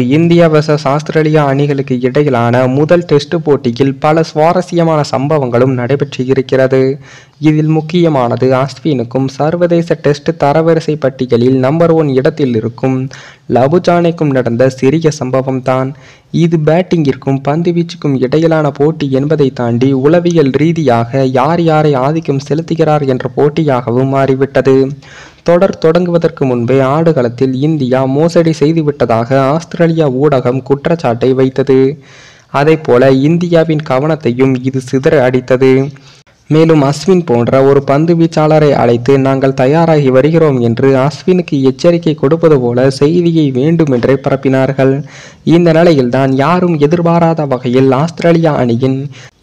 India versus Australia அணிகளுக்கு இடையிலான முதல் டெஸ்ட் போட்டியில் பல சுவாரஸ்யமான சம்பவங்களும் நடைபெற்று இருக்கிறது. இதில் முக்கியமானது அஸ்வினுக்கும் சர்வதேச டெஸ்ட் தரவரிசை பட்டியலில் நம்பர் 1 இடத்தில் இருக்கும் லபுஜானிக்கும் நடந்த சிறிய சம்பவம் தான். இது பேட்டிங்கிற்கும் பந்து வீச்சுக்கும் இடையிலான போட்டி என்பதை தாண்டி உளவியல் ரீதியாக யார் யாரை ஆதிக்கம் செலுத்துகிறார் என்ற போட்டியாகவும் மாறிவிட்டது. தொடர் தொடங்குவதற்கு முன்பே ஆடுகளத்தில் இந்தியா மோசடி செய்துவிட்டதாக ஆஸ்திரேலியா ஊடகம் குற்றச்சாட்டை வைத்தது. அதேபோல இந்தியாவின் கவனத்தையும் இது சிதற அடித்தது. மேலும் அஸ்வின் போன்ற ஒரு பந்து வீச்சாளரை அழைத்து நாங்கள் தயாராகி வருகிறோம் என்று அஸ்வினுக்கு எச்சரிக்கை கொடுப்பது போல செய்தியை வேண்டுமென்றே பரப்பினார்கள். இந்த நிலையில்தான் யாரும் எதிர்பாராத வகையில் ஆஸ்திரேலியா அணியின்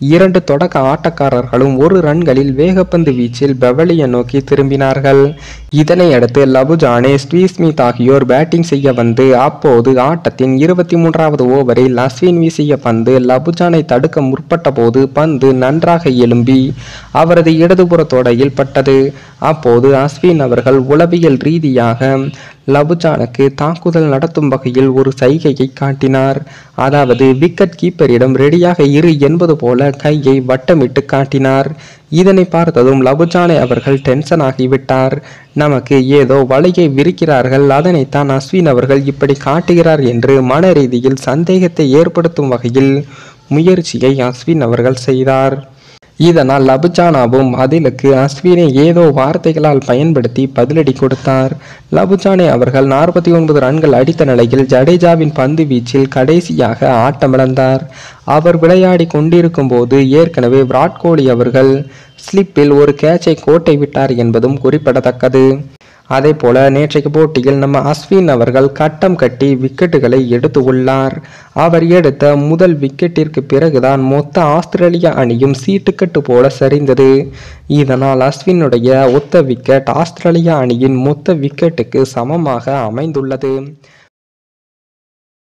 2 தொடக்க ஆட்டக்காரர்களும் 1 ரன்களில் வேகப்பந்து வீச்சில் பெவலியை நோக்கி திரும்பினார்கள். இதனையடுத்து லபுஜானே, ஸ்டீவ் ஸ்மித் ஆகியோர் பேட்டிங் செய்ய வந்து அப்போது ஆட்டத்தின் 23வது ஓவரில் அஸ்வின் வீசிய பந்து லபுஜானை தடுக்க முற்பட்ட போது பந்து நன்றாக எழும்பி அவரது இடதுபுற தொடையில் பட்டது. அப்போது அஸ்வின் அவர்கள் உளவியல் ரீதியாக லபுஜானுக்கு தாக்குதல் நடத்தும் வகையில் ஒரு சைகையை காட்டினார். அதாவது விக்கெட் கீப்பரிடம் ரெடியாக இரு என்பது போல கையை வட்டமிட்டு காட்டினார். இதனை பார்த்ததும் லபுஜானை அவர்கள் டென்ஷன் ஆகிவிட்டார். நமக்கு ஏதோ வலையை விரிக்கிறார்கள், அதனைத்தான் அஸ்வின் அவர்கள் இப்படி காட்டுகிறார் என்று மன ரீதியில் சந்தேகத்தை ஏற்படுத்தும் வகையில் முயற்சியை அஸ்வின் அவர்கள் செய்தார். இதனால் லபுஜானாவும் பதிலுக்கு அஸ்வினை ஏதோ வார்த்தைகளால் பயன்படுத்தி பதிலடி கொடுத்தார். லபுஜானே அவர்கள் 49 ரன்கள் அடித்த நிலையில் ஜடேஜாவின் பந்து வீச்சில் கடைசியாக ஆட்டமிழந்தார். அவர் விளையாடி கொண்டிருக்கும் போது ஏற்கனவே விராட் கோலி அவர்கள் ஸ்லிப்பில் ஒரு கேட்சை கோட்டை விட்டார் என்பதும் குறிப்பிடத்தக்கது. அதே போல நேற்றைக்கு போட்டியில் நம்ம அஸ்வின் அவர்கள் கட்டம் கட்டி விக்கெட்டுகளை எடுத்து உள்ளார். அவர் எடுத்த முதல் விக்கெட்டிற்கு பிறகுதான் மொத்த ஆஸ்திரேலியா அணியும் சீட்டுக்கட்டு போல சரிந்தது. இதனால் அஸ்வினுடைய ஒத்த விக்கெட் ஆஸ்திரேலியா அணியின் மொத்த விக்கெட்டுக்கு சமமாக அமைந்துள்ளது.